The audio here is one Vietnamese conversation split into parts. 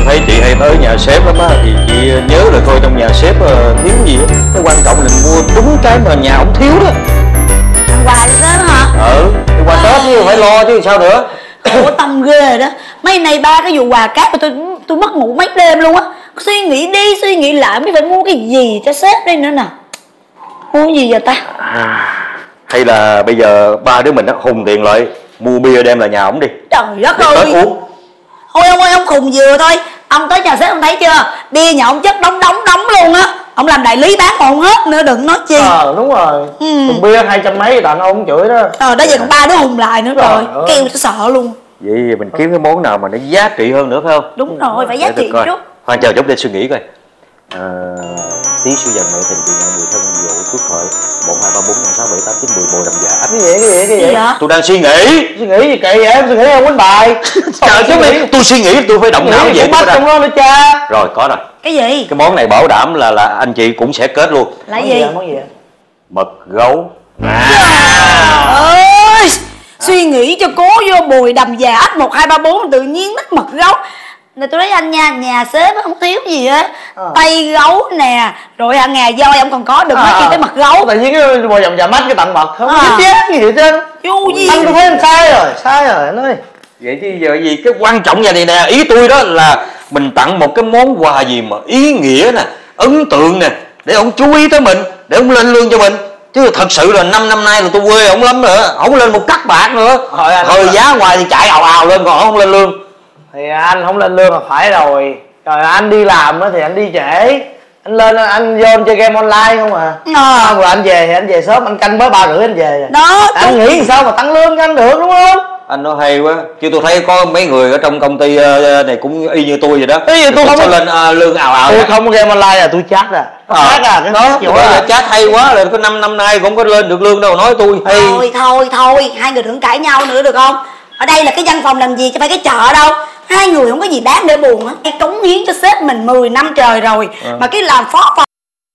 thấy chị hay tới nhà sếp lắm á, thì chị nhớ rồi coi trong nhà sếp thiếu gì á. Cái quan trọng là mua đúng cái mà nhà ông thiếu đó. Quà cho Tết hả? Cái quà Tết chứ phải lo chứ sao nữa. Ủa tâm ghê rồi đó. Mấy này ba cái vụ quà cáp mà tôi mất ngủ mấy đêm luôn á. Suy nghĩ đi suy nghĩ lại mới phải mua cái gì cho sếp đây nữa nè. Mua gì vậy ta? Hay là bây giờ ba đứa mình hùng tiền lại mua bia đem lại nhà ông đi. Trời đất ơi. Tết uống. Thôi ông ơi, ông khùng vừa thôi. Ông tới nhà sếp ông thấy chưa? Bia nhà ông chất đóng luôn á. Ông làm đại lý bán còn không hết nữa, đừng nói chi. Đúng rồi. Thùng bia 200 mấy tặng ông chửi đó. Đó giờ còn ba đứa hùng lại nữa rồi. Kêu tôi sợ luôn. Vậy mình kiếm cái món nào mà nó giá trị hơn nữa phải không? Đúng rồi, phải giá trị chút. Khoan chờ chút để suy nghĩ coi. Tí xíu dần nữa tình chị nhà người thân dỗ Phước Hợi 1, 2, 3, 4, 5, 6, 7, 8, 9, 10 bồ đầm dạ. Cái gì? Tôi đang suy nghĩ. Suy nghĩ gì kỳ vậy? Em suy nghĩ không quýnh bài. Trời chứ mày, tôi suy nghĩ tôi phải động não vậy. Bắt trong đó nữa cha. Rồi có rồi. Cái gì? Cái món này bảo đảm là anh chị cũng sẽ kết luôn. Là gì? Món gì? Mật gấu. Ơi, suy nghĩ cho cố vô bùi đầm già ách 1, 2, 3, 4 tự nhiên thích mật gấu. Nè tôi thấy anh nha, nhà sếp không thiếu gì á. Tay gấu nè, rồi ngà voi ông còn có, đừng nói chi tới mật gấu. Tại vì cái bò vòng trà mắt cái tặng mật không biết chết gì hết trơn. Vô gì? Anh tôi thấy anh sai rồi anh ơi. Vậy chứ giờ gì cái quan trọng vậy này nè, ý tôi đó là mình tặng một cái món quà gì mà ý nghĩa nè, ấn tượng nè, để ông chú ý tới mình, để ông lên lương cho mình. Chứ thật sự là 5 năm nay là tôi quê ông lắm nữa, không lên một cắc bạc nữa. Thời giá ngoài thì chạy ào lên còn không lên lương. Thì anh không lên lương là phải rồi. Trời anh đi làm thì anh đi trễ. Anh lên anh vô anh chơi game online không à. Không, rồi anh về thì anh về sớm, anh canh mới 3:30 anh về. Đó, anh nghĩ sao mà tăng lương cho anh được đúng không? Anh nói hay quá, chứ tôi thấy có mấy người ở trong công ty này cũng y như tôi vậy đó. Ý tôi không lên lương ào. Tôi không có game online là tôi chat à. Chat cái đó, chat hay quá rồi, có 5 năm nay cũng có lên được lương đâu, nói tôi hay. Thôi, hai người đừng cãi nhau nữa được không? Ở đây là cái văn phòng làm gì chứ phải cái chợ đâu. Hai người không có gì đáng để buồn á. Cái cống hiến cho sếp mình 10 năm trời rồi mà cái làm phó phòng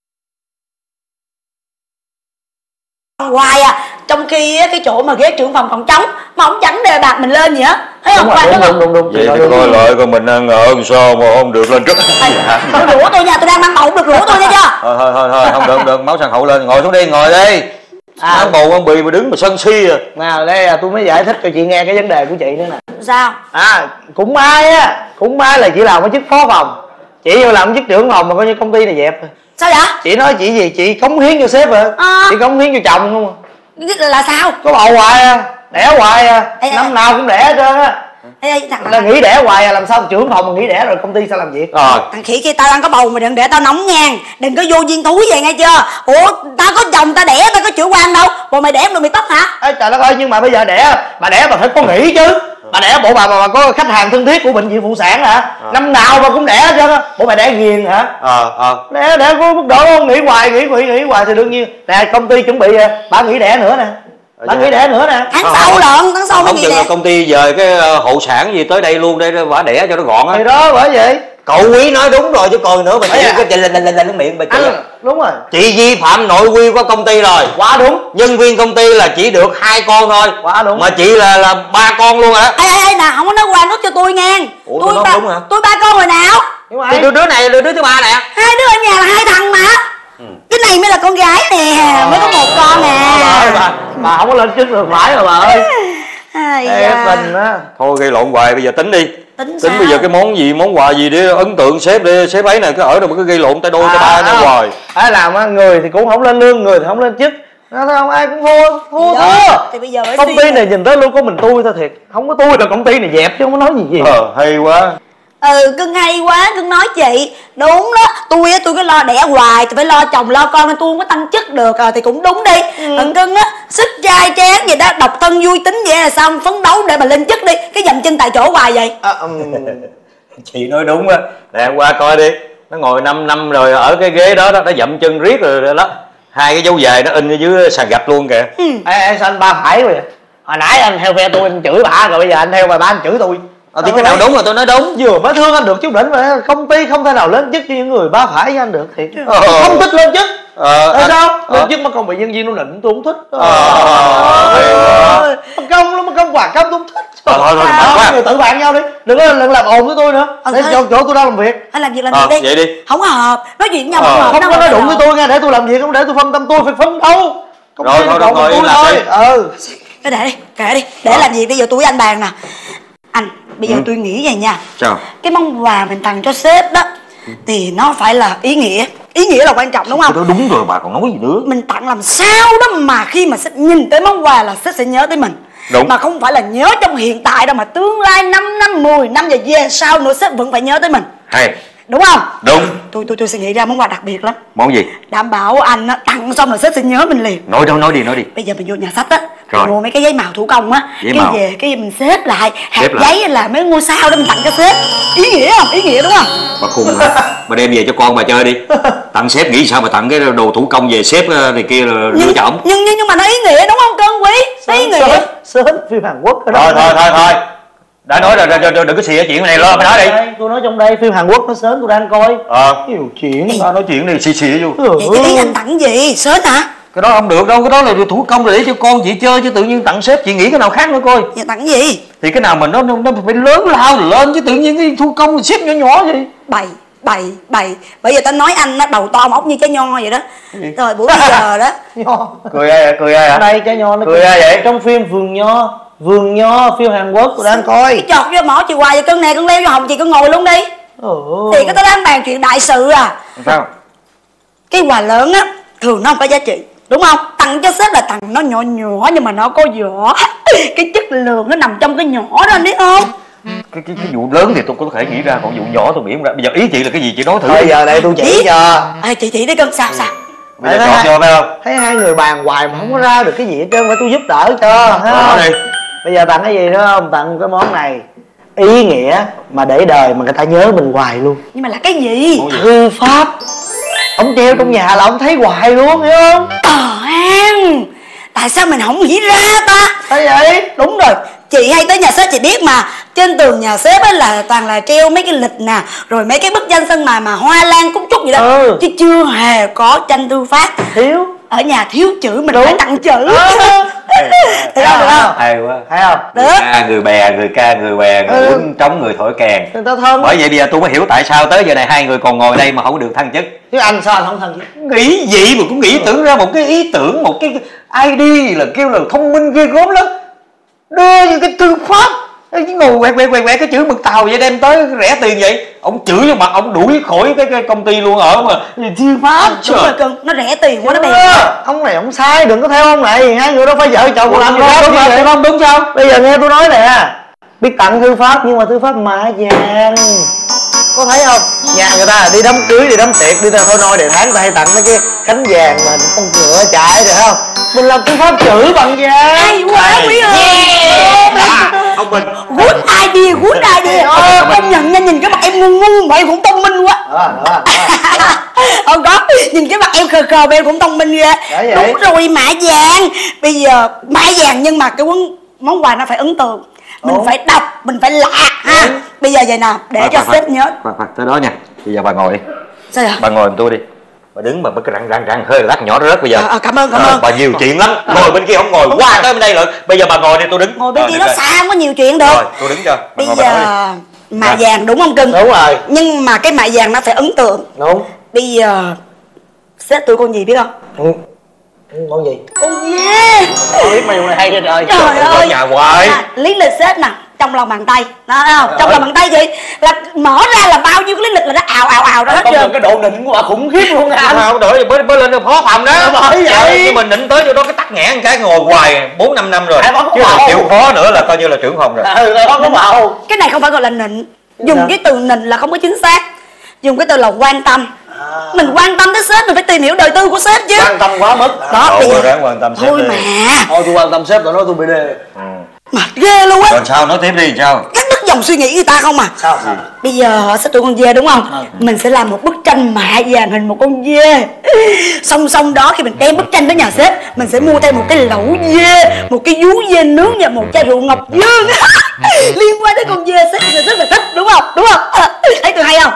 hoài à, trong khi cái chỗ mà ghế trưởng phòng còn trống mà ông chẳng đề bạt mình lên gì á, thấy không? Đúng. Vậy thì coi lại coi mình ăn ở sao mà không được lên trước. Thôi rủa tôi nha, tôi đang mang bầu, không được rủa tôi nha chưa? Thôi không được, máu sàn hậu lên, ngồi xuống đi, ngồi đi. Ăn bầu ăn bì mà đứng mà sân si à. Nào đây tôi mới giải thích cho chị nghe cái vấn đề của chị nữa nè. Sao? Cũng may là chị làm cái chức phó phòng, chị vô làm chức trưởng phòng mà coi như công ty này dẹp rồi. Sao vậy? Chị nói chị gì? Chị cống hiến cho sếp hả? Chị cống hiến cho chồng không à? Là sao? Có bầu hoài à, đẻ hoài à, năm nào cũng đẻ hết trơn á. Là nghỉ đẻ hoài à, làm sao trưởng phòng mà nghỉ đẻ rồi công ty sao làm việc? Thằng khỉ kia, tao đang có bầu mà đừng để tao nóng ngang, đừng có vô duyên thúi vậy nghe chưa? Ủa tao có chồng tao đẻ, tao có chữa quan đâu, bộ mày đẻ được mày tóc hả? Ê trời đất ơi, nhưng mà bây giờ bà đẻ bà phải có nghỉ chứ. Bà đẻ bộ bà có khách hàng thân thiết của bệnh viện phụ sản hả? Năm nào bà cũng đẻ hết trơn á. Bộ mày đẻ ghiền hả? Đẻ có mức độ không? Nghỉ hoài thì đương nhiên nè, công ty chuẩn bị bà nghỉ đẻ nữa nè. Bà nghỉ đẻ nữa nè. Tháng sau mới nghỉ đẻ. Công ty dời cái hộ sản gì tới đây luôn để bà đẻ cho nó gọn á. Thì đó bởi vậy. Cậu Quý nói đúng rồi chứ còn nữa, mày cái chị lên miệng bà chị. Đúng rồi. Chị vi phạm nội quy của công ty rồi. Quá đúng. Nhân viên công ty là chỉ được 2 con thôi. Quá đúng. Mà chị là 3 con luôn hả? Ê nè, không có nói quan cho tôi nghe. Ủa tôi đúng hả? Tôi 3 con rồi nào? Thì đứa này là đứa thứ 3 nè. 2 đứa ở nhà là 2 thằng mà. Cái này mới là con gái nè, mới có 1 con nè. Bà không có lên chức được phải rồi bà ơi. Tình á. Thôi gây lộn hoài, bây giờ tính đi. Tính bây giờ cái món quà gì để ấn tượng sếp ấy này, cái ở đâu mà cứ gây lộn tay đôi tay ba nhau hoài. Ai làm người thì cũng không lên lương, người thì không lên chức. Nó không ai cũng thua. Thì bây giờ công ty này nhìn tới luôn có mình tôi thôi thiệt. Không có tôi là công ty này dẹp chứ không có nói gì. Hay quá. Cưng hay quá, cưng nói chị đúng đó. Tôi cứ lo đẻ hoài thì phải lo chồng lo con nên tôi không có tăng chức được rồi thì cũng đúng đi. Còn cưng á sức trai tráng vậy đó, độc thân vui tính vậy là xong, phấn đấu để mà lên chức đi, cái dậm chân tại chỗ hoài vậy. Chị nói đúng á. Nè qua coi đi, nó ngồi 5 năm rồi ở cái ghế đó nó dậm chân riết rồi đó. 2 cái dấu dài nó in ở dưới sàn gạch luôn kìa. Ê sao anh ba phải rồi? Hồi nãy anh theo phe tôi anh chửi bà rồi, bây giờ anh theo bà anh chửi tôi. Thì cái nào đúng rồi tôi nói đúng. Vừa mới thương anh được chút đỉnh mà công ty không thể nào lên chức cho những người ba phải với anh được thiệt. Không thích lên chức. Sao? Lên chức mà còn bị nhân viên nó nịnh tôi không thích. Mà công quà công tôi không thích. Thôi rồi tự bàn nhau đi, đừng có làm ồn với tôi nữa. Để cho chỗ tôi đang làm việc. Anh làm việc đi. Vậy đi. Không có hợp, nói chuyện với nhau không hợp. Không có nói đụng với tôi nha, để tôi làm việc, không để tôi phân tâm, tôi phải phấn đấu. Rồi thôi ngồi im lặng đi. Để đi, kệ đi, để làm gì bây giờ tôi với anh bàn nè. Anh, bây giờ tôi nghĩ vậy nha. Sao? Cái món quà mình tặng cho sếp đó thì nó phải là ý nghĩa. Ý nghĩa là quan trọng đúng không? Cái đó đúng rồi, bà còn nói gì nữa. Mình tặng làm sao đó mà khi mà sếp nhìn tới món quà là sếp sẽ nhớ tới mình. Đúng. Mà không phải là nhớ trong hiện tại đâu, mà tương lai 5 năm, 10 năm và về sau nữa sếp vẫn phải nhớ tới mình. Hay. Đúng không? Đúng. Tôi sẽ nghĩ ra món quà đặc biệt lắm. Món gì? Đảm bảo anh á, tặng xong là sếp sẽ nhớ mình liền. Nói đi. Bây giờ mình vô nhà sách á, mình mua mấy cái giấy màu thủ công á, cái màu. về cái mình xếp lại hạt Xếp lại. giấy là mấy ngôi sao đó mình tặng cho sếp. Ý nghĩa không? Ý nghĩa đúng không? Bà khùng hả? Bà đem về cho con bà chơi đi. Tặng sếp nghĩ sao mà tặng cái đồ thủ công về sếp này kia là lựa chọn. Nhưng mà nó ý nghĩa đúng không cơn quý? Ý nghĩa. Sớm phim Hàn Quốc ở Thôi. Đã nói rồi, đừng có xì chuyện này lo, mày nói đi. Tôi nói trong đây phim Hàn Quốc nó sớm tôi đang coi. Nhiều chuyện. Tao nói chuyện này xì vô. Vậy ý anh tặng gì? Sớm hả? Cái đó không được đâu, cái đó là thủ công để cho con chị chơi, chứ tự nhiên tặng sếp chị nghĩ cái nào khác nữa coi. Vậy tặng gì? Thì cái nào mà nó phải lớn lao rồi lên, chứ tự nhiên cái thủ công sếp nhỏ gì. Bày bây giờ tao nói anh nó đầu to móc như trái nho vậy đó. Rồi buổi bây giờ đó. Cười ai hả? Đây trái nho nó cười ai vậy? Trong phim Vườn Nho phim Hàn Quốc tôi đang coi. Cái chọt vô mỏ chị hoài vậy, cưng nè, cưng leo vô hồng chị, cưng ngồi luôn đi. Thì cái tao đang bàn chuyện đại sự à. Sao? Cái quà lớn á thường nó không có giá trị, đúng không? Tặng cho sếp là tặng nó nhỏ nhưng mà nó có vỏ. Cái chất lượng nó nằm trong cái nhỏ đó, anh biết không? Cái vụ lớn thì tôi có thể nghĩ ra, còn vụ nhỏ tôi nghĩ không ra. Bây giờ ý chị là cái gì chị nói thử. Bây giờ đây tôi chỉ cho. Chị chỉ đi cưng. Sao? Bây giờ chọn cho phải không? Thấy hai người bàn hoài mà không có ra được cái gì hết trơn, phải tôi giúp đỡ cho. Đi. Bây giờ tặng cái gì nữa không? Tặng cái món này ý nghĩa mà để đời mà người ta nhớ mình hoài luôn. Nhưng mà là cái gì? Thư pháp. Ông treo trong nhà là ông thấy hoài luôn, hiểu không? An, tại sao mình không nghĩ ra ta? Sao vậy? Đúng rồi, chị hay tới nhà sếp chị biết mà. Trên tường nhà sếp á là toàn là treo mấy cái lịch nè, rồi mấy cái bức tranh sơn mài mà hoa lan cúc trúc vậy đó. Chứ chưa hề có tranh thư pháp. Thiếu. Ở nhà thiếu chữ mình phải tặng chữ. Được không? Hay quá. Thấy không? Người bè, người ca, người bè, người quýnh trống, người thổi kèn. Người ta thân. Bởi vậy bây giờ tôi mới hiểu tại sao tới giờ này hai người còn ngồi đây mà không được thăng chức. Chứ anh sao anh không thân chứ? Nghĩ gì mà cũng nghĩ tưởng ra một cái ý tưởng, một cái ID là kêu là thông minh ghê gớm lắm. Đưa những cái thư pháp, ngồi quẹt cái chữ mực tàu vậy đem tới rẻ tiền vậy. Ông chửi vô mặt ông đuổi khỏi cái công ty luôn ở mà. Thư pháp. Đúng rồi cưng, nó rẻ tiền quá nó bèn. Ông này ông sai, đừng có theo ông này. Hai người đâu phải vợ chồng làm gì đó. Đúng sao? Bây giờ nghe tôi nói nè, biết tặng thư pháp nhưng mà thư pháp mạ vàng. Có thấy không? Nhà người ta đi đám cưới, đi đám tiệc, đi ra thôi nôi đề tháng người ta hay tặng mấy cái cánh vàng mà con ngựa chạy rồi không? Mình làm thư pháp chữ bằng vàng. Hay quá quý ơi. Ông Bình. Good idea. Công nhận nha, nhìn cái mặt em ngu mà em cũng thông minh quá. Không có, nhìn cái mặt em khờ mà em cũng thông minh ghê. Đúng rồi, mạ vàng. Bây giờ mạ vàng nhưng mà cái món quà nó phải ấn tượng. Mình phải đọc, mình phải lạ ha. Bây giờ vậy nào, để cho sếp nhớ. Tới đó nha. Bây giờ bà ngồi đi. Sao vậy? Bà ngồi giùm tôi đi. Bà đứng mà mấy cái răng hơi lát nhỏ rớt bây giờ. Cảm ơn. Bà nhiều chuyện lắm. Ngồi bên kia không ngồi, qua tới bên đây rồi. Bây giờ bà ngồi đi, tôi đứng. Ngồi bên kia nó xa, không có nhiều chuyện được. Rồi, tôi đứng cho. Bây giờ mạ vàng đúng không cưng? Đúng rồi. Nhưng mà cái mạ vàng nó phải ấn tượng. Đúng. Bây giờ sếp tôi con gì biết không? Con gì? Con dê. Tôi biết mày này hay trên trời. Trời ơi. Nhà hoài. Lý lịch sếp nè, trong lòng bàn tay. Đó thấy không? Trong lòng bàn tay chị là mở ra là bao nhiêu cái lý lịch là nó ào ra hết trơn. Cái độ nịnh của bà khủng khiếp luôn nha anh. Sao đổi mới lên được phó phòng đó. Bởi vậy. Nhưng mình định tới chỗ đó cái tắc nghẽn cái ngồi hoài 4-5 năm rồi. Chứ là chịu khó nữa là coi như là trưởng phòng rồi. Có bầu. Cái này không phải gọi là nịnh. Dùng cái từ nịnh là không có chính xác. Dùng cái từ là quan tâm. Mình quan tâm tới sếp, mình phải tìm hiểu đời tư của sếp chứ. Quan tâm quá mức. Đó bây giờ quan tâm sếp thôi đi. mà. Thôi tôi quan tâm sếp rồi nói tôi bị đê. Mệt ghê luôn á. Rồi sao, nói tiếp đi sao? Cắt đứt dòng suy nghĩ người ta không à. Sao? Bây giờ sếp tụi con dê đúng không? Mình sẽ làm một bức tranh mạ vàng hình một con dê. Song đó khi mình đem bức tranh tới nhà sếp, mình sẽ mua thêm một cái lẩu dê, một cái vú dê nướng và một chai rượu Ngọc Dương. Liên quan tới con dê sếp sẽ rất là thích, đúng không? Thấy tôi hay không?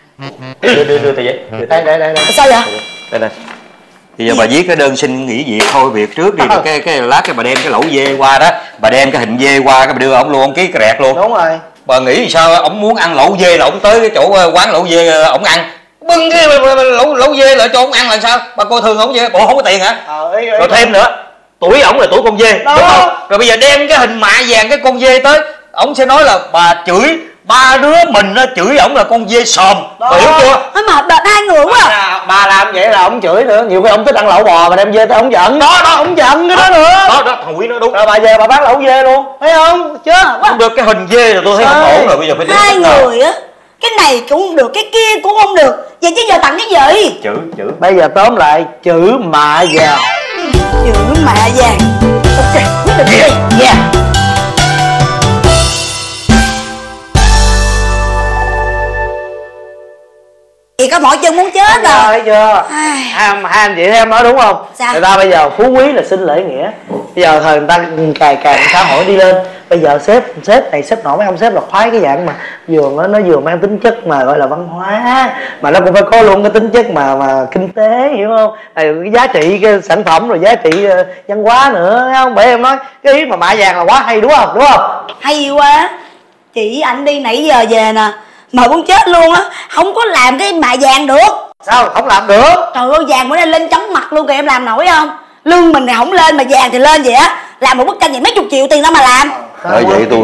Đưa tờ giấy. Đây. Sao vậy? Đây. Bây giờ bà viết cái đơn xin nghỉ việc thôi việc trước đi, cái lát cái bà đem cái lẩu dê qua đó, bà đem cái hình dê qua cái bà đưa ổng luôn, ổng ký cái rẹt luôn. Đúng rồi. Bà nghĩ sao ổng muốn ăn lẩu dê là ổng tới cái chỗ quán lẩu dê ổng ăn, bưng cái lẩu dê lại cho ổng ăn là sao? Bà coi thường ổng vậy? Bộ không có tiền hả? Rồi thêm nữa, tuổi ổng là tuổi con dê, đúng không? Rồi bây giờ đem cái hình mạ vàng cái con dê tới, ổng sẽ nói là bà chửi ba đứa mình, nó chửi ổng là con dê sòm, hiểu chưa? Mà hai người quá à. Bà làm vậy là ổng chửi nữa, nhiều khi ổng thích ăn lẩu bò mà đem dê tới ổng giận. Đó ổng giận cái đó nữa. Đó thằng Quý nói đúng. Rồi bà về bà bán lẩu dê luôn, thấy không? Chứ không được, cái hình dê rồi tôi thấy không ổn rồi, bây giờ phải hai người á, cái này cũng không được, cái kia cũng không được, vậy chứ giờ tặng cái gì? Chữ bây giờ tóm lại chữ mạ vàng. Chữ mạ vàng. Ok, quyết định đi. Yeah. Chị có mỏi chân muốn chết rồi. Thấy chưa? Hai anh chị em nói đúng không? Sao? Người ta bây giờ phú quý là xin lễ nghĩa. Bây giờ thời người ta càng xã hội đi lên. Bây giờ sếp này sếp nọ, mấy ông sếp là khoái cái dạng mà nó vừa mang tính chất mà gọi là văn hóa, mà nó cũng phải có luôn cái tính chất mà kinh tế, hiểu không? Cái giá trị cái sản phẩm rồi giá trị văn hóa nữa, thấy không? Bởi em nói cái ý mà mạ vàng là quá hay, đúng không? Hay quá. Chị ảnh đi nãy giờ về nè, mà muốn chết luôn á, không có làm cái mạ vàng được. Sao không làm được? Trời ơi, vàng bữa nay lên chóng mặt luôn kìa, em làm nổi không? Lương mình này không lên mà vàng thì lên vậy á. Làm một bức tranh vậy mấy chục triệu tiền đâu mà làm. Bởi vậy tôi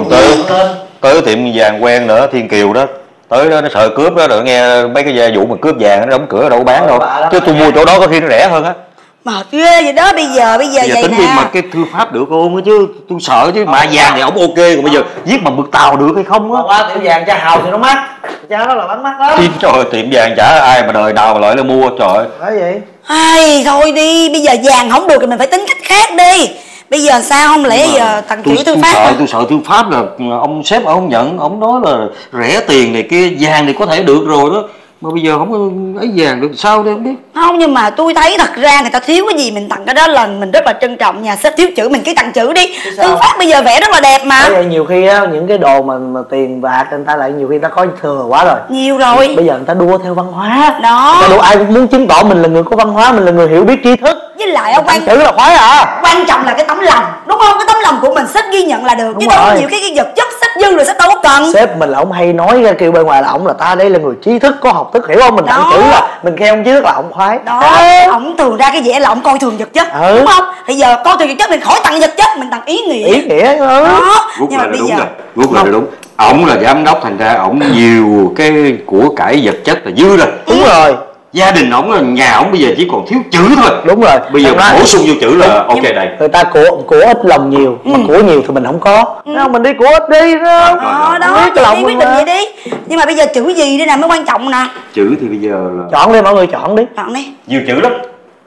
tới tiệm vàng quen nữa, Thiên Kiều đó, tới đó nó sợ cướp đó, rồi nghe mấy cái vụ mà cướp vàng nó đóng cửa đâu có bán đâu, chứ tôi mua chỗ đó có khi nó rẻ hơn á. Mệt ghê vậy đó. Bây giờ vậy tính nè, đi mà cái thư pháp được không chứ tôi sợ chứ. Mạ vàng thì ổng ok, còn bây giờ viết bằng mực tàu được hay không á? Qua tiệm vàng cha Hào thì nó mắc, cha nó là bán mắc đó. Trời ơi, tiệm vàng chả ai mà đời nào mà lại nó mua, trời ơi. Nói vậy. Ai thôi đi, bây giờ vàng không được thì mình phải tính cách khác đi. Bây giờ sao không lẽ giờ thằng chữ thư pháp? Tôi sợ thư pháp là ông sếp ông nhận, ông nói là rẻ tiền này kia, vàng thì có thể được rồi đó, mà bây giờ không có ấy vàng được sao đây không biết. Không, nhưng mà tôi thấy thật ra người ta thiếu cái gì mình tặng cái đó là mình rất là trân trọng. Nhà sếp thiếu chữ mình cứ tặng chữ đi. Thư pháp bây giờ vẽ rất là đẹp mà. Bây giờ nhiều khi á, những cái đồ mà tiền bạc người ta lại nhiều khi người ta có thừa quá rồi. Nhiều rồi. Bây giờ người ta đua theo văn hóa. Đó. Người ta đua, ai cũng muốn chứng tỏ mình là người có văn hóa, mình là người hiểu biết tri thức. Với lại ông tặng chữ là khoái à. Quan trọng là cái tấm lòng, đúng không? Cái tấm lòng của mình sếp ghi nhận là được. Chứ đâu có nhiều cái vật chất sếp dư rồi sếp đâu có cần. Sếp mình là ông hay nói ra kêu bên ngoài là ông là ta đây là người trí thức có học thức, hiểu không? Mình tặng chữ là mình khen ông trí thức là ông khoái. Đó, ổng thường ra cái vẻ là ổng coi thường vật chất, đúng không? Bây giờ coi thường vật chất mình khỏi tặng vật chất, mình tặng ý nghĩa. Ý nghĩa đó. Nhưng mà bây giờ rút lại là đúng. Ổng là giám đốc, thành ra ổng nhiều cái của cải vật chất là dư rồi. Đúng rồi. Gia đình ổng là nhà ổng bây giờ chỉ còn thiếu chữ thôi. Đúng rồi. Bây giờ bổ sung vô chữ là ok đây. Người ta của ít lòng nhiều, mà của nhiều thì mình không có. Không, mình đi của ít đi đó. Đó, chị quyết định vậy đi. Nhưng mà bây giờ chữ gì đây nè mới quan trọng nè. Chữ thì bây giờ là chọn đi, mọi người chọn đi. Chọn đi. Nhiều chữ lắm.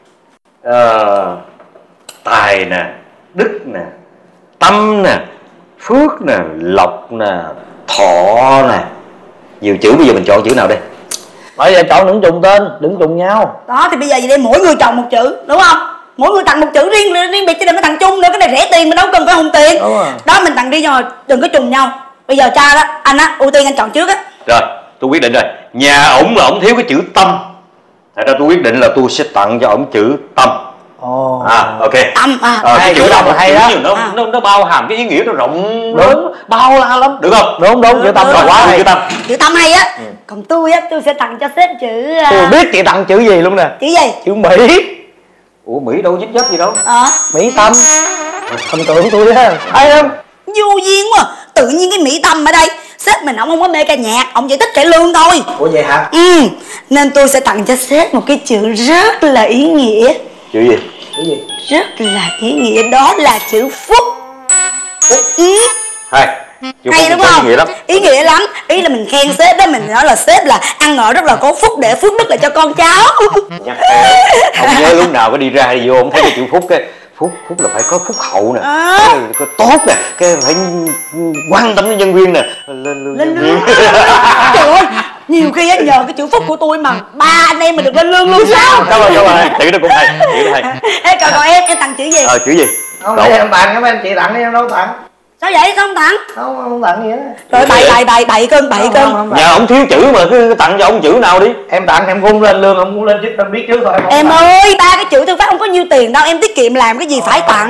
Tài nè, đức nè, tâm nè, phước nè, lộc nè, thọ nè. Nhiều chữ, bây giờ mình chọn chữ nào đây? Bây giờ chọn đừng trùng tên, đừng trùng nhau. Đó thì bây giờ vậy đây mỗi người chọn một chữ, đúng không? Mỗi người tặng một chữ riêng biệt chứ đừng có tặng chung nữa, cái này rẻ tiền mình đâu cần phải hùng tiền. Đó mình tặng đi rồi, đừng có trùng nhau. Bây giờ cha đó, anh á, ưu tiên anh chọn trước á. Rồi, tôi quyết định rồi. Nhà ổng là ổng thiếu cái chữ tâm. Thật ra tôi quyết định là tôi sẽ tặng cho ổng chữ tâm. Ok. Tâm cái chữ tâm là hay đó. Nó bao hàm cái ý nghĩa nó rộng lớn, bao la lắm, được không? Đúng, chữ tâm là quá hay. Chữ tâm hay á. Còn tôi á, tôi sẽ tặng cho sếp chữ. Tôi biết chị tặng chữ gì luôn nè. Chữ gì? Chữ Mỹ. Ủa Mỹ đâu dính dấp gì đâu. Mỹ tâm. Thần tượng tôi á, hay không? Vô duyên quá. Tự nhiên cái Mỹ tâm ở đây. Sếp mình ông không có mê ca nhạc, ông chỉ thích cải lương thôi. Ủa vậy hả? Nên tôi sẽ tặng cho sếp một cái chữ rất là ý nghĩa. Chữ gì? Chữ gì? Rất là ý nghĩa, đó là chữ phúc. Phúc. Hay đúng không? Ý nghĩa lắm. Ý là mình khen sếp đó, mình nói là sếp là ăn ở rất là có phúc để phước đức lại cho con cháu. Ông nhớ lúc nào có đi ra đi vô ông thấy cái chữ phúc cái phúc là phải có phúc hậu nè, có tốt nè, cái phải quan tâm đến nhân viên nè. Lên trời ơi, nhiều khi á nhờ cái chữ phúc của tôi mà ba anh em mình được lên lương luôn sao? Cảm ơn chữ đó cũng hay, chữ đó hay. Ê còn em tặng chữ gì? Chữ gì? Không phải em tặng, em chị tặng đi, em đâu tặng. Sao vậy? Không tặng? Không tặng gì hết. Rồi bậy cân. Nhà ông thiếu chữ mà cứ tặng cho ông chữ nào đi. Em tặng em cũng lên lương, ông cũng lên chức, em biết trước thôi. Em ơi, ba cái chữ thư pháp không có nhiêu tiền đâu, em tiết kiệm làm cái gì phải tặng. Không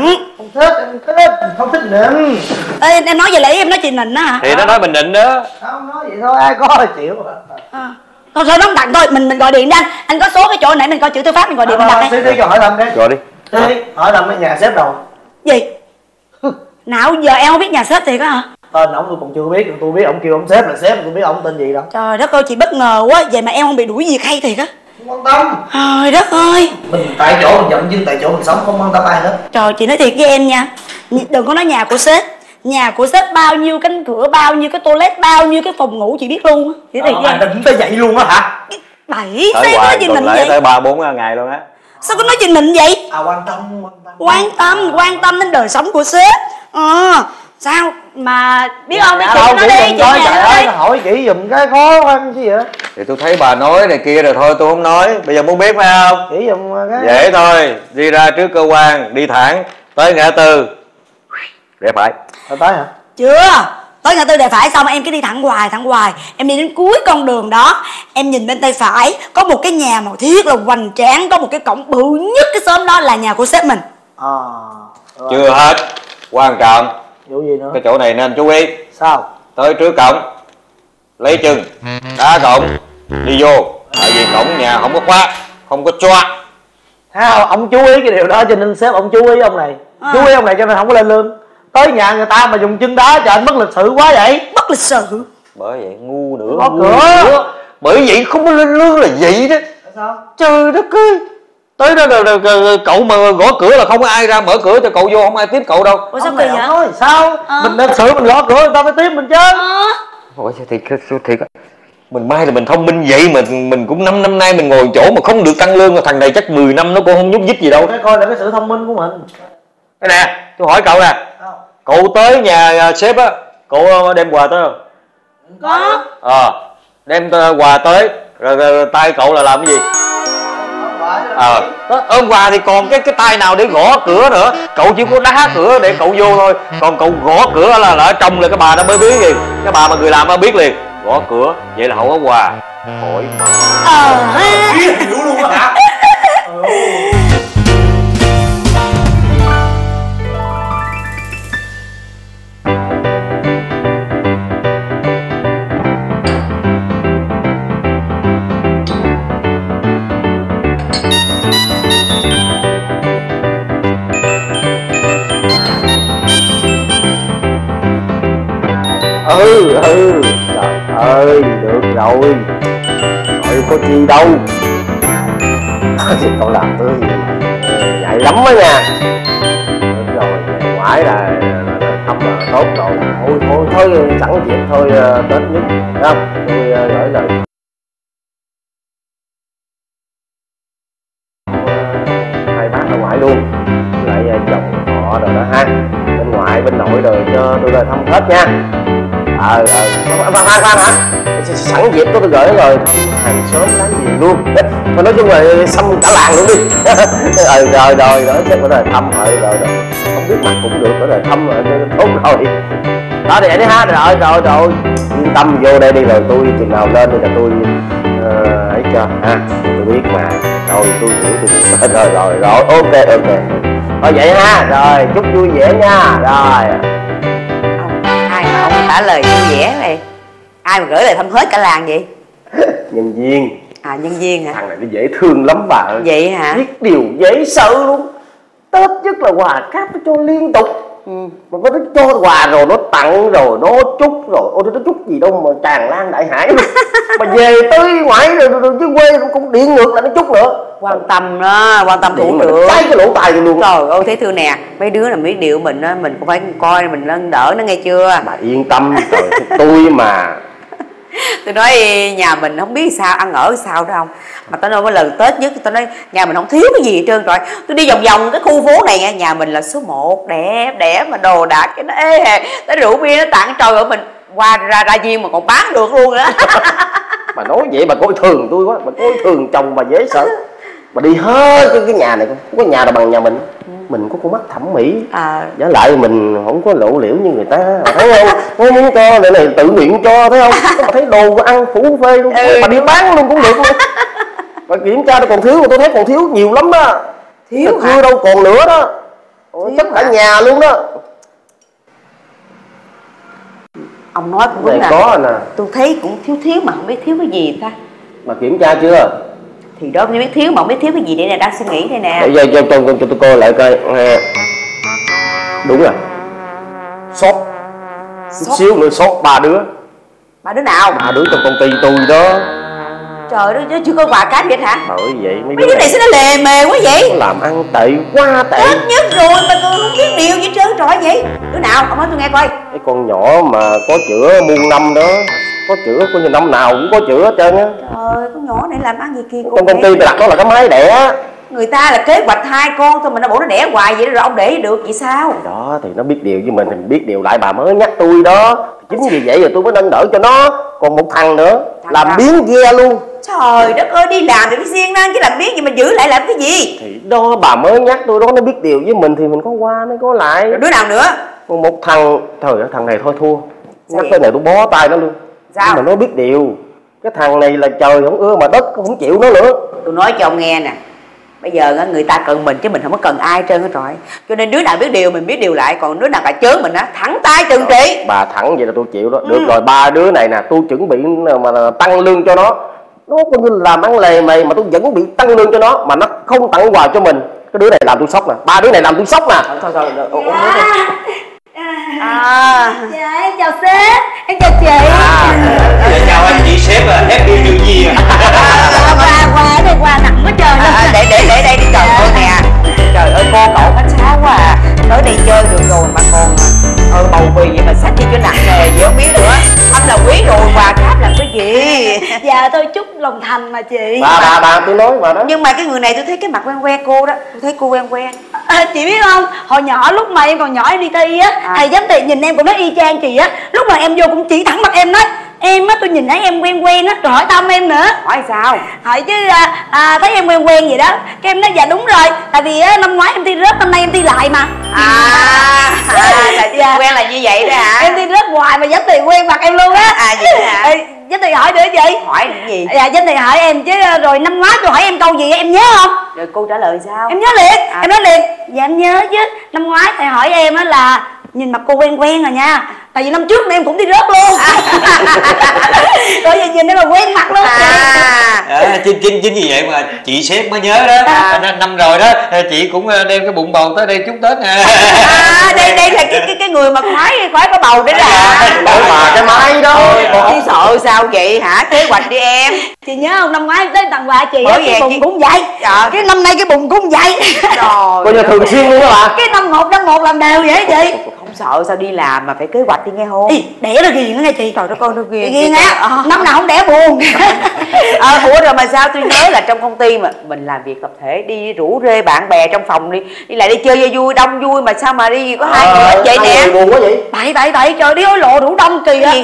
Em thích, không thích nịnh. Ê, em nói về lễ em nói chị nịnh á hả? Thì nó nói mình nịnh đó. Không nói vậy thôi, ai có chịu à. Thôi nó không tặng thôi, mình gọi điện đi anh có số cái chỗ nãy mình coi chữ tư pháp mình gọi điện mình đặt đi cho hỏi thăm đi. Gọi đi. Đi, hỏi thăm cái nhà sếp đâu. Gì? Nào giờ em không biết nhà sếp thiệt á hả? Tên ổng tôi còn chưa biết, tôi biết ổng kêu ổng sếp là sếp, tôi biết ổng tên gì đâu. Trời đất ơi, chị bất ngờ quá, vậy mà em không bị đuổi việc hay thiệt á. Không quan tâm. Trời đất ơi. Mình tại chỗ mình dậm chân tại chỗ mình sống, không quan tâm ai hết. Trời, chị nói thiệt với em nha, đừng có nói nhà của sếp. Nhà của sếp bao nhiêu cánh cửa, bao nhiêu cái toilet, bao nhiêu cái phòng ngủ chị biết luôn á. Chị thiệt với em. Tới vậy luôn á hả? Bảy, sao có nói chị nịnh vậy? Tới 3-4 ngày luôn á. Sao có nói chị nịnh vậy? Quan tâm đến đời sống của sếp. Sao mà biết không, chị nói đi, chị nói đi. Hỏi chị giùm cái khó khăn chứ vậy. Thì tôi thấy bà nói này kia rồi thôi tôi không nói. Bây giờ muốn biết phải không? Chỉ giùm cái dễ thôi, đi ra trước cơ quan, đi thẳng tới ngã tư để phải. Tới hả? Chưa, tới ngã tư để phải xong em cứ đi thẳng hoài. Em đi đến cuối con đường đó, em nhìn bên tay phải có một cái nhà màu thiết là hoành tráng, có một cái cổng bự nhất cái xóm đó là nhà của sếp mình. Chưa hết, quan trọng. Vụ gì nữa? Cái chỗ này nên chú ý. Sao? Tới trước cổng, lấy chân đá cổng đi vô, tại vì cổng nhà không có khóa, không có chóa. Ông chú ý cái điều đó cho nên sếp ông chú ý ông này. Chú ý ông này cho nên không có lên lương. Tới nhà người ta mà dùng chân đá cho anh mất lịch sự quá vậy. Bất lịch sự. Bởi vậy ngu nữa. Có cửa. Bởi vậy không có lên lương là vậy đó. Sao? Trời đất ơi. Tới đó cậu mà gõ cửa là không có ai ra mở cửa cho cậu vô, không ai tiếp cậu đâu. Ủa sao kỳ vậy? Nói sao? Mình lịch sự mình gõ cửa người ta mới tiếp mình chứ. Ủa thiệt mình may là mình thông minh vậy mà mình cũng 5 năm nay mình ngồi chỗ mà không được tăng lương, thằng này chắc 10 năm nó cũng không nhúc nhích gì đâu. Cái coi là cái sự thông minh của mình. Cái nè, tôi hỏi cậu nè. Cậu tới nhà sếp á, cậu đem quà tới không? Có. Đem quà tới rồi tay cậu là làm cái gì? Ôm quà thì còn cái tay nào để gõ cửa nữa. Cậu chỉ có đá cửa để cậu vô thôi, còn cậu gõ cửa là ở trong là cái bà đó mới biết liền, cái bà mà người làm mới biết liền. Gõ cửa vậy là không có quà. Hỏi mà hiểu luôn á hả? Trời ơi, được rồi. Thôi có chi đâu. Cậu làm tôi nhạy lắm á nha. Được rồi, về ngoại là thăm là tốt rồi. Thôi sẵn dịp thôi Tết nhất, thấy không? Tôi gửi lời hai bác ở ngoại luôn, lại chồng họ rồi đó ha. Bên ngoại bên nội rồi cho tôi lời thăm hết nha. Khoan hả? Sẵn dịp tôi gửi rồi hàng xóm láng giềng luôn. Thôi nói chung là xăm cả làng luôn đi. Rồi chắc có lời thăm rồi. Không biết mặt cũng được, có lời thăm rồi tốt rồi. Đó thì vậy đi ha. Rồi yên tâm vô đây đi, rồi tôi chừng nào lên thì là tôi ấy cho ha. Tôi biết mà. Rồi tôi hiểu rồi ok. Thôi vậy ha. Rồi chúc vui vẻ nha. Rồi. Ai mà ông trả lời vui vẻ này, ai mà gửi lời thăm hết cả làng vậy? Nhân viên. Nhân viên hả? Thằng này nó dễ thương lắm bà ơi. Vậy hả? Biết điều dễ sợ luôn. Tết nhất là quà cáp nó cho liên tục. Mà có nó cho quà rồi nó tặng rồi nó chúc rồi. Ôi nó chúc gì đâu mà tràn lan đại hải luôn. Mà về tới ngoại rồi chứ quê cũng điện ngược là nó chúc nữa. Quan tâm đó, quan tâm thủ được. Cháy cái lỗ tai luôn. Trời ơi, thấy thương nè. Mấy đứa là biết điệu mình á, mình cũng phải coi mình lên đỡ nó nghe chưa. Bà yên tâm, trời tôi mà. Tôi nói nhà mình không biết sao, ăn ở sao đâu không. Mà tao nói cái lần Tết nhất, tao nói nhà mình không thiếu cái gì hết trơn rồi. Tôi đi vòng vòng cái khu phố này nha, nhà mình là số 1, đẹp mà đồ đạc cái nó ê hề. Tới rượu bia nó tặng, trời ơi mình qua ra viên mà còn bán được luôn đó. Bà nói vậy bà coi thường tôi quá, bà coi thường chồng bà dễ sợ. Bà đi hết cái nhà này, không có nhà nào bằng nhà mình. Mình có con mắt thẩm mỹ, giả lại mình không có lộ liễu như người ta, thấy không? Có muốn cho này tự nguyện cho, thấy không? Mà thấy đồ ăn phủ phê luôn, bà đi bán luôn cũng được luôn. Bà kiểm tra nó còn thiếu, mà tôi thấy còn thiếu nhiều lắm đó. Thiếu hả? Chưa đâu còn nữa đó. Tất cả nhà luôn đó. Ông nói cũng đúng có nè. Tôi thấy cũng thiếu mà không biết thiếu cái gì ta. Mà kiểm tra chưa? Thì đó tôi biết thiếu mà không biết thiếu cái gì đây nè, đang suy nghĩ đây nè. Bây giờ cho tôi coi lại coi. Đúng rồi. Sót chút xíu nữa sót 3 đứa. 3 đứa nào? 3 đứa trong công ty tôi đó. Trời đất, chưa có quà cáp vậy hả? Bởi vậy mấy đứa này sao nó lề mề quá vậy? Nó làm ăn tệ quá tệ. Tết nhất rồi mà tôi không biết điều gì trơn trọi vậy. Đứa nào? Ông nói tôi nghe coi. Cái con nhỏ mà có chữa muôn năm đó. Có chữa coi như năm nào cũng có chữa hết trơn á. Trời, con nhỏ này làm ăn gì kỳ cục. Trong công ty tôi đặt nó là cái máy đẻ. Người ta là kế hoạch 2 con thôi mà nó bộ nó đẻ hoài vậy rồi ông để được vậy sao? Đó thì nó biết điều với mình thì mình biết điều lại, bà mới nhắc tôi đó. Chính vì vậy rồi tôi mới nâng đỡ cho nó. Còn một thằng nữa làm biến ghe luôn. Trời đất ơi, đi làm thì phải siêng năng chứ làm biến gì mà giữ lại làm cái gì? Thì đó bà mới nhắc tôi đó, nó biết điều với mình thì mình có qua mới có lại. Rồi đứa nào nữa? Còn một thằng, trời ơi thằng này thôi thua. Nhắc tới này tôi bó tay nó luôn. Sao? Nhưng mà nó biết điều. Cái thằng này là trời không ưa mà đất không chịu nó nữa. Tôi nói cho ông nghe nè, bây giờ người ta cần mình chứ mình không có cần ai trơn hết rồi. Cho nên đứa nào biết điều mình biết điều lại, còn đứa nào cà chớ mình á thẳng tay trừng trị. Bà thẳng vậy là tôi chịu đó. Được rồi, 3 đứa này nè tôi chuẩn bị mà tăng lương cho nó. Nó coi như làm ăn lề mề mà tôi vẫn bị tăng lương cho nó mà nó không tặng quà cho mình. Cái đứa này làm tôi sốc nè, 3 đứa này làm tôi sốc nè. Thôi Dạ em chào sếp, em chào chị. Chào anh chị sếp, happy new year. Quà đây quà nặng quá trời luôn. Để đây đi, trời ơi nè. Trời ơi cô cậu khách sáo quá à. Tới đây chơi được rồi mà còn bầu bì vậy mà xách đi cho nặng nề gì không biết nữa. Anh là quý rồi quà cáp làm cái gì? Dạ tôi chúc lòng thành mà chị. Bà tôi nói bà đó. Nhưng mà cái người này tôi thấy cái mặt quen cô đó, tôi thấy cô quen. Chị biết không, hồi nhỏ lúc mà em còn nhỏ em đi thi á, thầy giám thị nhìn em cũng nói y chang chị á. Lúc mà em vô cũng chỉ thẳng mặt em nói em á, tôi nhìn thấy em quen á, rồi hỏi thăm em nữa. Hỏi sao? Hỏi chứ thấy em quen vậy đó. Cái em nói dạ đúng rồi, tại vì năm ngoái em thi rớt, năm nay em thi lại mà. Là quen là như vậy đó hả? Em thi rớt hoài mà giám thị quen mặt em luôn á. Vậy hả? Giám thị hỏi nữa chị. Hỏi cái gì? Dạ giám thị hỏi em chứ rồi năm ngoái tôi hỏi em câu gì em nhớ không? Rồi cô trả lời sao? Em nhớ liền, em nói liền. Dạ em nhớ chứ. Năm ngoái thầy hỏi em á là nhìn mặt cô quen rồi nha. Tại vì năm trước em cũng đi rớt luôn. Rồi giờ nhìn em là quen mặt luôn. Chính vì vậy mà chị sếp mới nhớ đó. Năm rồi đó chị cũng đem cái bụng bầu tới đây chúc Tết nè. Đây là cái người mà khoái có bầu đấy là. Mà cái máy đó. Chị sợ sao vậy hả? Kế hoạch đi em. Chị nhớ không, năm ngoái em tới tặng quà chị á, cái bụng cũng vậy. Cái năm nay cái bụng cũng vậy. Rồi. Coi như thường xuyên luôn đó bà. Cái năm một làm đều vậy chị. Không sợ sao đi làm mà phải kế hoạch đi nghe không? Đẻ nó ghiền đó nghe chị. Trời đất ơi nó ghiền. Ghiền á, năm nào không đẻ buồn. Ủa rồi mà sao tôi nhớ là trong công ty mà mình làm việc tập thể đi rủ rê bạn bè trong phòng đi lại đi chơi vui đông vui mà sao mà đi có 2 người hết vậy nè. Buồn quá vậy. Bậy trời đi hối lộ rủ đông kỳ á.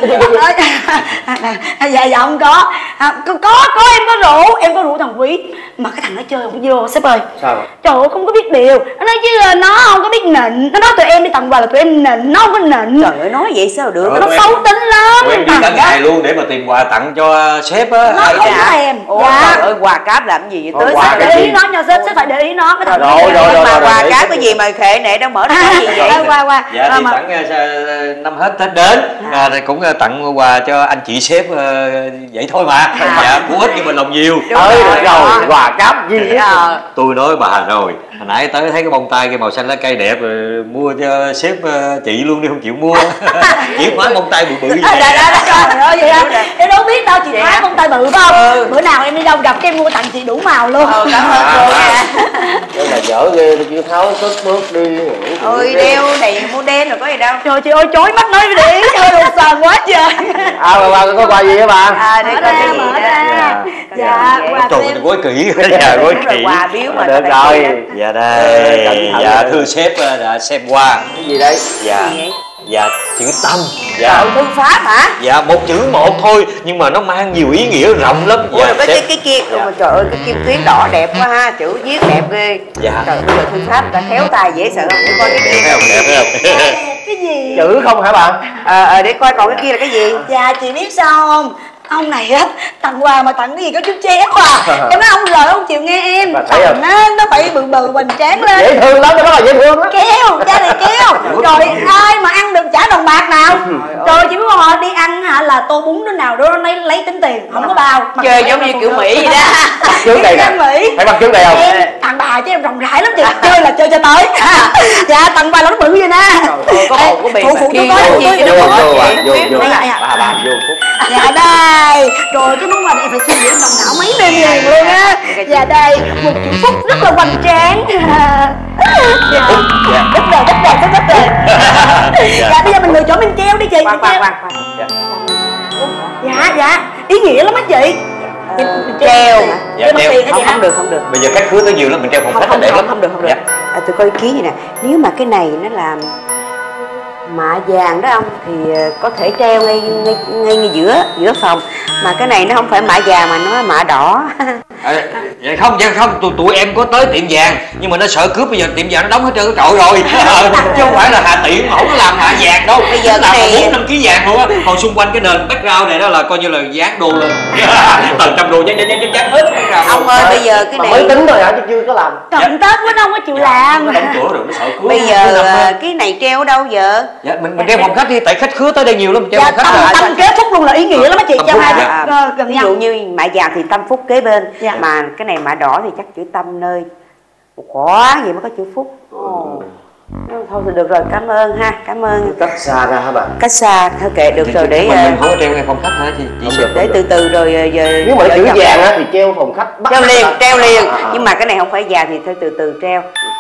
Dạ không có. Có em có rủ thằng Quý mà cái thằng nó chơi không vô sếp ơi. Sao? Trời ơi không có biết điều. Nó nói chứ nó không có biết nịnh. Nó nói tụi em đi tặng quà là tụi em nịnh, nó không có nịnh. Trời ơi nói vậy sao được. Nó xấu tính lắm. Em đi cả ngày luôn để mà tìm quà tặng cho sếp á. Nó không có thèm. Trời ơi quà cáp làm gì vậy? Tới phải để ý nó nha sếp phải để ý nó. Rồi mà quà cáp cái gì mà khệ nệ đâu mở ra gì vậy? Qua. Dạ thì tặng năm hết Tết đến thì cũng tặng quà cho anh chị sếp vậy thôi mà. Dạ của ít nhưng mà lòng nhiều. Rồi quà cáp gì á. Tôi nói bà rồi, hồi nãy tới thấy cái bông tai cái màu xanh lá cây đẹp rồi mua cho sếp chị luôn đi không chịu mua. Chỉ khoái bông tai bự bự vậy. Trời ơi vậy hả? Em đâu biết đâu, chị khoái bông tai bự phải không? Bữa nào em đi đâu gặp cái em mua tặng chị đủ màu luôn. Cảm ơn cô nha. Đây là dở ghê, tôi chưa tháo cất bước đi. Ôi đeo này mua đen rồi có gì đâu. Trời chị ơi chối mắt nói để ý chơi đồ sờn quá trời. Bà có quà gì hả bà? Để coi cái gì đó. Dạ quà trời ơi gói kỹ. Dạ gói kỹ. Quà biếu mà. Được rồi. Dạ đây. Dạ thưa sếp đã xem qua. Cái gì đây? Dạ chữ Tâm. Dạ thư pháp hả? Dạ một chữ một thôi nhưng mà nó mang nhiều ý nghĩa rộng lắm. Ủa rồi cái kia trời ơi cái kim tuyến đỏ đẹp quá ha, chữ viết đẹp ghê. Dạ. Trời ơi thư pháp ta khéo tay dễ sợ không? Để coi cái kia. Đẹp không? Cái gì? Chữ không hả bà? Để coi còn cái kia là cái gì? Dạ chị biết sao không? Ông này á, tặng quà mà tặng cái gì có chút chéo à. Em nói ông lời ông chịu nghe em. Tặng á, nó phải bự bự hoành tráng lên. Dễ thương lắm, cái đó là dễ thương lắm. Kéo, cha này kéo. Rồi ai mà ăn được trả đồng bạc nào. Rồi chỉ biết họ đi ăn hả là tô bún đứa nào đó lấy tính tiền, không có bao. Chơi giống như kiểu Mỹ vậy đó. Trước đây nè, phải bắt trước đây không? Em tặng bài chứ em rộng rãi lắm chị. Chơi là chơi cho tới. Dạ tặng bài là nó bự vậy nè. Có hồn có bì mà khi Vô bà vô phút. Dạ đây. Rồi cái món quà này phải suy nghĩ trong não mấy đêm liền luôn á. Dạ đây, một chữ phúc rất là hoành tráng. Dạ. Rất rồi. Dạ bây giờ mình lựa chỗ mình treo đi chị. Khoan. Dạ, ý nghĩa lắm á chị. Treo hả? Dạ, treo. Không được. Bây giờ khách khứa tới nhiều lắm, mình treo phòng khách là đẹp lắm. Không được. Dạ. Tôi coi ý kiến gì nè. Nếu mà cái này nó làm mạ vàng đó ông thì có thể treo ngay giữa phòng. Mà cái này nó không phải mạ vàng mà nó mạ đỏ. Vậy không, tụi em có tới tiệm vàng nhưng mà nó sợ cướp, bây giờ tiệm vàng nó đóng hết trơn cái trội rồi. Chứ không phải là Hà Tiện mà không có làm mạ vàng đâu. Bây giờ làm là 4-5 kg vàng luôn á. Còn xung quanh cái nền background này đó là coi như là dán đô lên. Tầng trăm đô dán hết. Ông ơi bây giờ cái này mới tính thôi hả chứ chưa có làm. Cận Tết quá nó không có chịu làm. Nó đóng cửa rồi, nó sợ cướp. bây giờ cái này treo ở đâu giờ? Dạ mình treo phòng khách đi, tại khách khứa tới đây nhiều lắm, treo Dạ phòng khách là tâm kế phúc luôn là ý nghĩa lắm á chị, cho hai gần ví nhau. dụ như mạ vàng thì tâm phúc kế bên, Dạ. mà cái này mạ đỏ thì chắc chữ tâm nơi một khóa gì mới có chữ phúc. Thôi thì được rồi, cảm ơn ha, cảm ơn. Cách xa ra hả bà? Cách xa thôi kệ được rồi, để mình không có treo ngay phòng khách hả chị? để từ rồi giờ. Nếu mà chữ vàng á thì treo phòng khách bắt treo liền. Nhưng mà cái này không phải vàng thì thôi từ treo.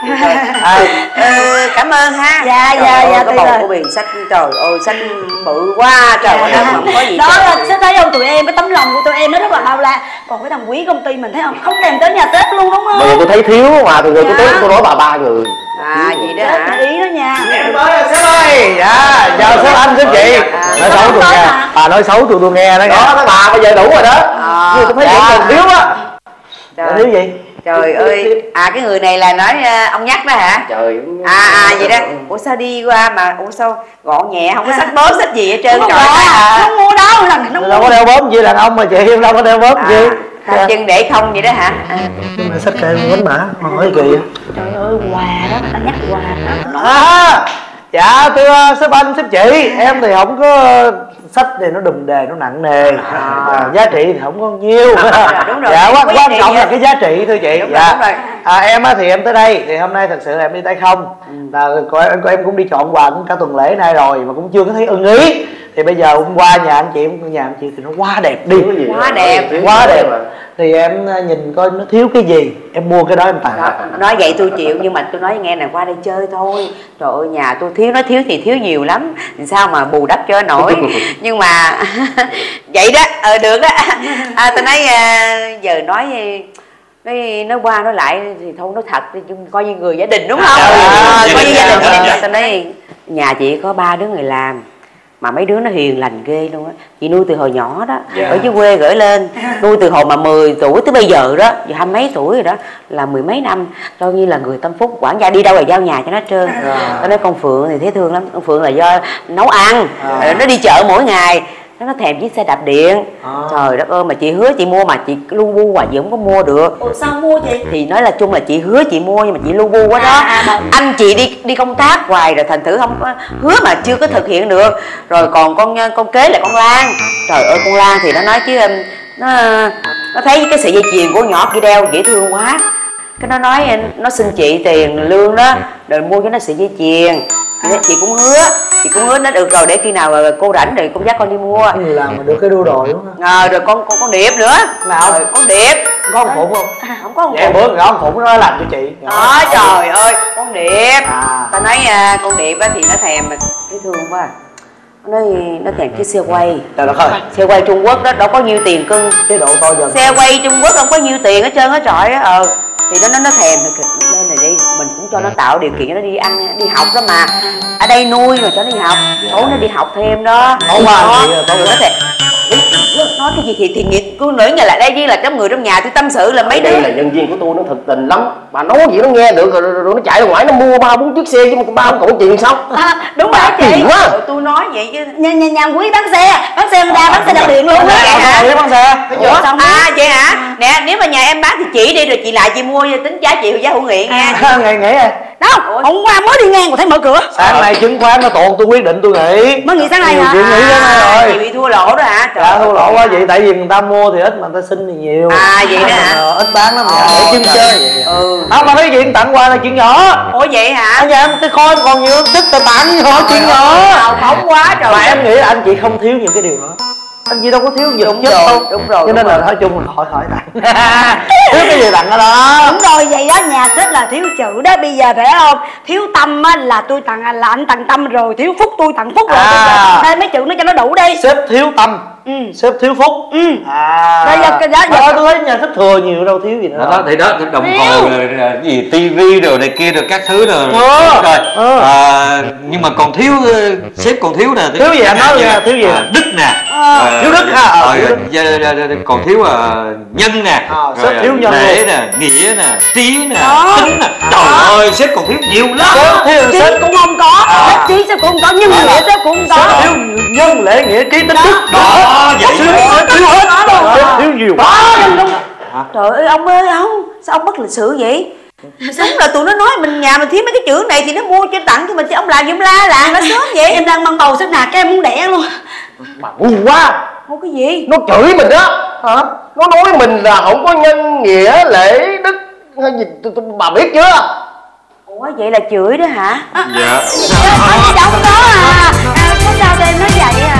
Cảm ơn ha. Dạ có bầu của bì sách, trời ơi sách bự quá trời ơi, không có gì đó treo. là sẽ thấy không, tụi em cái tấm lòng của tụi em nó rất là bao la. Còn cái thằng quý công ty mình thấy không thèm tới nhà Tết luôn đúng không? Bây giờ tôi thấy thiếu mà từ người tôi tới tôi nói bà 3 người. Gì đó hả? Ý đó nha. Sếp ơi, dạ chào sếp anh sếp chị. Nói xấu tôi nghe, nói xấu tôi nghe đó. Đó cái bà bây giờ đủ rồi đó. Nhưng tôi thấy vẫn còn thiếu á. Thiếu gì? Trời ơi, cái người này là nói ông Nhắc đó hả? Trời. Vậy đó. Ủa sao đi qua mà sao gọn nhẹ, không có sách bóp sách gì hết trơn trời. Không mua đâu, là nó đâu có đeo bóp gì, đàn ông mà chị em đâu có đeo bóp gì. Chân để không vậy đó hả? Nhưng mà sách cây quánh bả, hỏi kỳ. Trời ơi, quà đó, ta nhắc quà đó. Dạ thưa sếp anh sếp chị, em thì không có sách thì nó đùm đề, nó nặng nề, giá trị thì không có nhiều. Đúng rồi. Dạ quan trọng là cái giá trị thưa chị. Đúng Dạ rồi. Em á thì em tới đây thì hôm nay thật sự là em đi tay không. Là em cũng đi chọn quà cũng cả tuần lễ nay rồi mà cũng chưa có thấy ưng ý. Thì bây giờ hôm qua nhà anh chị thì nó quá đẹp đi. Quá đẹp. Thì em nhìn coi nó thiếu cái gì em mua cái đó em tặng. Nói vậy tôi chịu, nhưng mà tôi nói nghe này, qua đây chơi thôi. Trời ơi nhà tôi thiếu, nói thiếu thì thiếu nhiều lắm, sao mà bù đắp cho nổi. Nhưng mà vậy đó, được đó. Tôi nói giờ nói qua nói lại thì thôi nói thật đi, coi như người gia đình đúng không? Coi như gia đình. Tôi nói nhà chị có 3 đứa người làm mà mấy đứa nó hiền lành ghê luôn á. Chị nuôi từ hồi nhỏ đó, ở dưới quê gửi lên, nuôi từ hồi mà 10 tuổi tới bây giờ đó, giờ 20 mấy tuổi rồi đó, là 10 mấy năm, coi như là người tâm phúc, quản gia đi đâu là giao nhà cho nó hết trơn. Tôi nói con Phượng thì thấy thương lắm, con Phượng là do nấu ăn, nó đi chợ mỗi ngày, nó thèm chiếc xe đạp điện. Trời đất ơi, mà chị hứa chị mua mà chị lu bu hoài gì không có mua được. Ủa sao mua chị? Thì nói là chung là chị hứa chị mua nhưng mà chị lu bu quá đó. Anh chị đi công tác hoài rồi thành thử không có hứa mà chưa có thực hiện được. Rồi còn con kế là con Lan. Trời ơi con Lan thì nó nói chứ nó thấy cái sợi dây chuyền của nhỏ kia đeo dễ thương quá. Cái nó nói nó xin chị tiền lương đó rồi mua cho nó sợi dây chuyền. Chị cũng hứa nó được rồi, để khi nào cô rảnh rồi con dắt con đi mua. Người làm mà được cái đu đội đúng không? Rồi con Điệp nữa. Nào con Điệp có con Phụng không? Không có con Phụng. Bữa con Phụng nó làm cho chị. Trời ơi con Điệp. Tao nói con Điệp thì nó thèm, thấy thương quá. Nó thèm chiếc xe quay. Trời đất ơi, xe quay Trung Quốc đó đâu có nhiêu tiền cưng. cái độ to dần. Xe quay Trung Quốc không có nhiêu tiền hết trơn á trời á. Thì nó thèm thì lên này đi, mình cũng cho nó tạo điều kiện cho nó đi ăn đi học đó mà. Ở đây nuôi rồi cho nó đi học, tối nó đi học thêm đó. Nó qua nó thèm. nói cái gì thì nghiệp cô nữ nhà lại đây với là trong người trong nhà tôi tâm sự là mấy đứa. Đây là nhân viên của tôi, nó thực tình lắm, bà nói gì nó nghe được, rồi nó chạy ra ngoài nó mua 3-4 chiếc xe chứ ba không còn chuyện sao. Đúng rồi chị. Quá. Tôi nói vậy chứ Nhà quý bán xe Honda, bán xe đạp điện luôn á. Bán xe. Vậy hả? Nè, nếu mà nhà em bán thì chị đi rồi chị lại chị mua tính giá trị giá hữu nghị nha. Ngày nghỉ à? Đâu, hôm qua mới đi ngang còn thấy mở cửa. Sáng nay chứng khoán nó tuột, tôi quyết định tôi nghỉ. Mới nghỉ sáng nay hả? Chị nghỉ sáng nay rồi. Chị bị thua lỗ đó hả? Dạ thua lỗ quá vậy, tại vì người ta mua thì ít mà người ta xin thì nhiều. Vậy đó hả? Ít bán lắm để chân chơi. Mà cái chuyện tặng quà là chuyện nhỏ. Ủa vậy hả? Ở nhà em cái kho em còn nhiều tích tao tặng thôi, chuyện nhỏ. Hào phóng quá trời. Mà em nghĩ là anh chị không thiếu những cái điều đó. Anh chị đâu có thiếu gì. Đúng rồi, đúng rồi. Cho nên là nói chung là hỏi tặng. Thiếu cái gì tặng ở đó. Đúng rồi, vậy đó, nhà rất là thiếu chữ đó. Bây giờ phải không? Thiếu tâm á là tôi tặng, là anh tặng tâm rồi. Thiếu phúc tôi tặng phúc rồi. Thêm mấy chữ nó cho nó đủ đi. Sếp thiếu tâm, sếp thiếu phúc. Tôi thấy nhà thích thừa nhiều đâu thiếu gì nữa. Đó thì đó, đồng hồ cái gì tivi rồi này kia rồi các thứ rồi. Nhưng mà còn thiếu, sếp còn thiếu nè. Thiếu gì anh nói nha, thiếu gì? Đức nè. Thiếu đức ha. Còn thiếu nhân nè. Sếp thiếu nhân lễ nè, nghĩa nè, trí nè, tính nè. Trời ơi, sếp còn thiếu nhiều lắm. Trí cũng không có, trí sếp cũng không có, nhưng mà nghĩa sếp cũng không có. Thiếu nhân, lễ, nghĩa, trí, tính, đức. Vậy thiếu hết. Thiếu nhiều quá. Trời ơi ông ơi, ông sao ông bất lịch sự vậy? Đúng là tụi nó nói mình nhà mình thiếu mấy cái chữ này thì nó mua cho tặng cho mình, chứ ông làm gì ông la làng nó sớm vậy? Em đang mang bầu sắp nạt cái em muốn đẻ luôn. Bà ngu quá. Không cái gì? Nó chửi mình đó hả? Nó nói mình là không có nhân nghĩa lễ đức hay gì, bà biết chưa? Ủa vậy là chửi đó hả? Dạ. Không có à. Có sao em nói vậy à?